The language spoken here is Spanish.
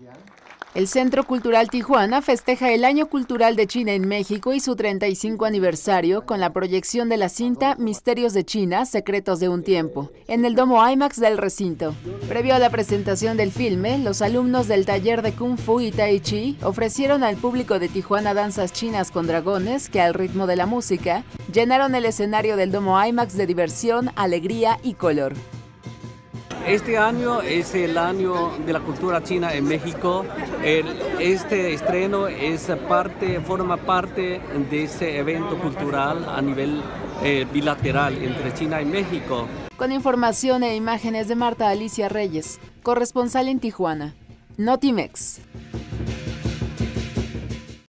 El Centro Cultural Tijuana festeja el Año Cultural de China en México y su 35 aniversario con la proyección de la cinta Misterios de China, Secretos de un Tiempo, en el Domo IMAX del recinto. Previo a la presentación del filme, los alumnos del taller de Kung Fu y Tai Chi ofrecieron al público de Tijuana danzas chinas con dragones que, al ritmo de la música, llenaron el escenario del Domo IMAX de diversión, alegría y color. Este año es el año de la cultura china en México. Este estreno forma parte de ese evento cultural a nivel bilateral entre China y México. Con información e imágenes de Marta Alicia Reyes, corresponsal en Tijuana, Notimex.